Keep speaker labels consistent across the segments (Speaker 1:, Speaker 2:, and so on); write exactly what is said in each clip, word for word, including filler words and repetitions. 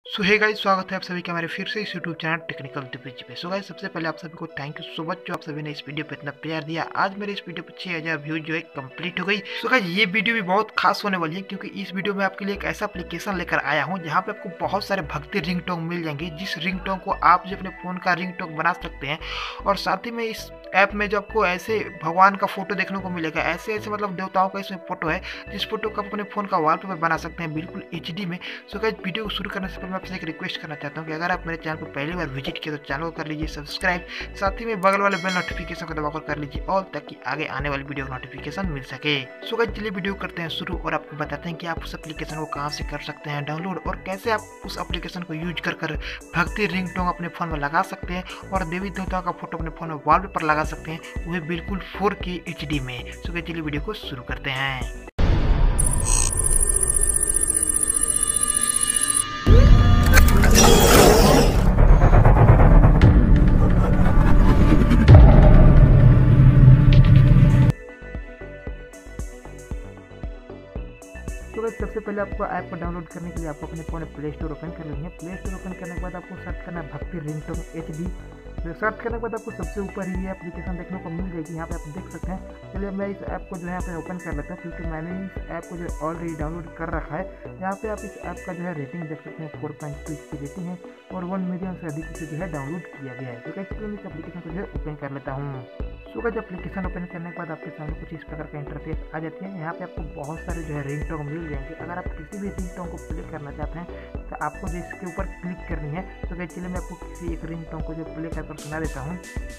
Speaker 1: सो hey guys, स्वागत है आप सभी का हमारे फिर से इस यूट्यूब चैनल टेक्निकल टिप्स पे। सो गाइस, सबसे पहले आप सभी को थैंक यू सो मच जो आप सभी ने इस वीडियो पे इतना प्यार दिया। आज मेरे इस वीडियो पे छह हज़ार व्यूज जो है कंप्लीट हो गई। सो गाइस, ये वीडियो भी बहुत खास होने वाली है क्योंकि इस वीडियो में आपके लिए एक ऐसा एप्लीकेशन लेकर आया हूँ जहाँ पे आपको बहुत सारे भक्ति रिंगटोन मिल जाएंगे, जिस रिंगटोन को आप जो अपने फोन का रिंगटोन बना सकते हैं। और साथ ही में इस ऐप में जो आपको ऐसे भगवान का फोटो देखने को मिलेगा, ऐसे ऐसे मतलब देवताओं का इसमें फोटो है, जिस फोटो को आप अपने फोन का वॉलपेपर बना सकते हैं बिल्कुल एच डी में। सो गाइस, वीडियो को शुरू करने से पहले मैं आपसे एक रिक्वेस्ट करना चाहता हूँ कि अगर आप मेरे चैनल को पहली बार विजिट किया तो चैनल को कर लीजिए सब्सक्राइब, साथ ही में बगल वाले बेल नोटिफिकेशन को दबाकर कर लीजिए ऑल, ताकि आगे आने वाली वीडियो का नोटिफिकेशन मिल सके। सो गाइस, चलिए वीडियो करते हैं शुरू और आपको बताते हैं कि आप उस एप्लीकेशन को कहां से कर सकते हैं डाउनलोड, और कैसे आप उस एप्लीकेशन को यूज कर कर भक्ति रिंगटोन अपने फोन में लगा सकते हैं और देवी देवताओं का फोटो अपने फोन में वॉलपेपर लगा सकते हैं, वह बिल्कुल फोर के एच डी में। सो गाइस, चलिए वीडियो को शुरू करते हैं। तो गाइस, सबसे पहले आपको ऐप को डाउनलोड करने के लिए आपको अपने फोन में प्ले स्टोर ओपन कर लेंगे। प्ले स्टोर ओपन करने के बाद आपको सर्च करना है भक्ति रिंगटोन एच डी। तो सर्च करने के बाद आपको सबसे ऊपर ही ये एप्लीकेशन देखने को मिल जाएगी, यहाँ पे आप देख सकते हैं। चलिए मैं इस ऐप को जो है यहाँ पे ओपन कर लेता हूँ क्योंकि मैंने इस ऐप को जो ऑलरेडी डाउनलोड कर रखा है। यहाँ पे आप इस ऐप का जो है रेटिंग देख सकते हैं, फोर पॉइंट टू इसकी रेटिंग है और वन मिलियन से अधिक इसे जो है डाउनलोड किया गया है। तो इसलिए मैं इस एप्लीकेशन को जो है ओपन कर लेता हूँ। सो गाइस, एप्लीकेशन ओपन करने के बाद आपके सामने कुछ इस प्रकार का इंटरफेस आ जाती है। यहाँ पे आपको बहुत सारे जो है रिंगटोन मिल जाएंगे। अगर आप किसी भी रिंगटोन को प्ले करना चाहते हैं तो आपको जो इसके ऊपर क्लिक करनी है। तो गाइस, चलिए मैं आपको किसी एक रिंगटोन को जो प्ले कर सुना देता हूँ।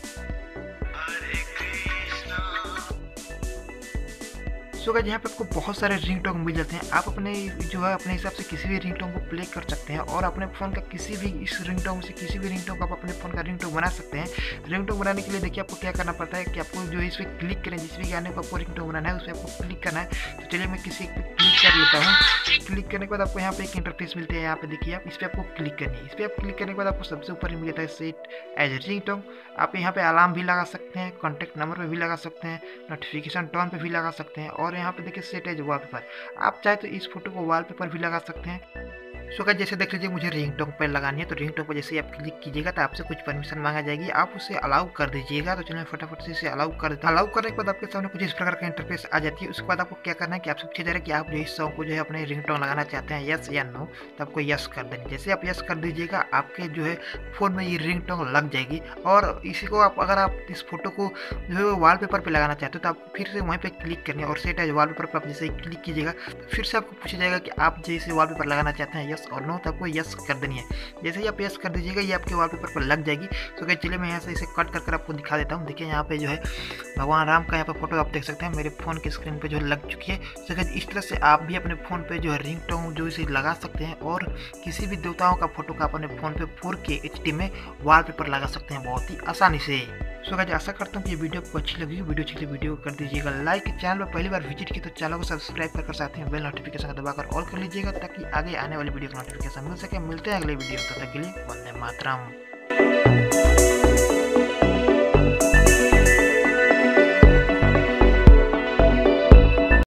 Speaker 1: सो गाइस, यहाँ पे आपको बहुत सारे रिंगटोन मिल जाते हैं। आप अपने जो है अपने हिसाब से किसी भी रिंगटोन को प्ले कर सकते हैं और अपने फ़ोन का किसी भी इस रिंगटोन से किसी भी रिंगटोन को आप अपने फ़ोन का रिंगटोन बना सकते हैं। रिंगटोन बनाने के लिए देखिए आपको क्या करना पड़ता है कि आपको जो है इस पर क्लिक करें, जिस भी गाने को आपको रिंगटोन बनाना है उस पर आपको क्लिक करना है। तो चलिए मैं किसी एक पे क्लिक कर लेता हूँ। क्लिक करने के बाद आपको यहाँ पे एक इंटरफेस मिलती है, यहाँ पे देखिए आप इस पर आपको क्लिक करनी है। इस पर आप क्लिक करने के बाद आपको सबसे ऊपर मिल जाता है सेट एज रिंगटोन। आप यहाँ पे अलार्म भी लगा सकते हैं, कॉन्टैक्ट नंबर पे भी लगा सकते हैं, नोटिफिकेशन टोन पे भी लगा सकते हैं और यहाँ पे देखिए सेट एज वॉलपेपर। आप चाहे तो इस फोटो को वॉलपेपर भी लगा सकते हैं। सो गाइस, जैसे देख लीजिए मुझे रिंगटोन पर लगानी है, तो रिंगटोन पर जैसे ही आप क्लिक कीजिएगा तो आपसे कुछ परमिशन मांगा जाएगी, आप उसे अलाउ कर दीजिएगा। तो चलिए फटाफट से इसे अलाउ कर देते हैं। अलाउ करने के बाद आपके सामने कुछ इस प्रकार का इंटरफेस आ जाती है। उसके बाद आपको क्या करना है कि आपसे पूछा जा रहा है कि आप जो इस सॉन्ग को जो है अपने रिंगटोन लगाना चाहते हैं, यस या नो। तो आपको यस कर देनी। जैसे आप यस कर दीजिएगा आपके जो है फ़ोन में ये रिंगटोन लग जाएगी। और इसी को आप अगर आप इस फोटो को जो है वॉलपेपर पे लगाना चाहते हो तो आपको फिर से वहीं पे क्लिक करनी है और सेट एज वॉलपेपर पर आप जैसे ही क्लिक कीजिएगा तो फिर से आपको पूछा जाएगा कि आप जैसे वॉलपेपर लगाना चाहते हैं, यस और नो। तो आपको यस कर देनी है। जैसे ही आप यस कर दीजिएगा ये आपके वॉलपेपर पर लग जाएगी। तो गाइस, चलिए मैं यहाँ से इसे कट कर कर आपको दिखा देता हूँ। देखिए यहाँ पे जो है भगवान राम का यहाँ पे फोटो आप देख सकते हैं मेरे फोन की स्क्रीन पे जो है लग चुकी है। तो गाइस, इस तरह से आप भी अपने फोन पे जो है रिंगटोन जो इसे लगा सकते हैं और किसी भी देवताओं का फोटो का अपने फोन पे फोर के एच डी में वॉलपेपर लगा सकते हैं बहुत ही आसानी से। सो गाइस, आशा करता हूँ कि ये वीडियो आपको अच्छी लगी। वीडियो अच्छी लगी वीडियो को कर दीजिएगा लाइक। चैनल पर पहली बार विजिट की तो चैनल को सब्सक्राइब कर कर साथ में बेल नोटिफिकेशन को दबाकर ऑल कर लीजिएगा ताकि आगे आने वाली वीडियो का नोटिफिकेशन मिल सके। मिलते हैं अगले वीडियो, तब तक के लिए वंदे मातरम।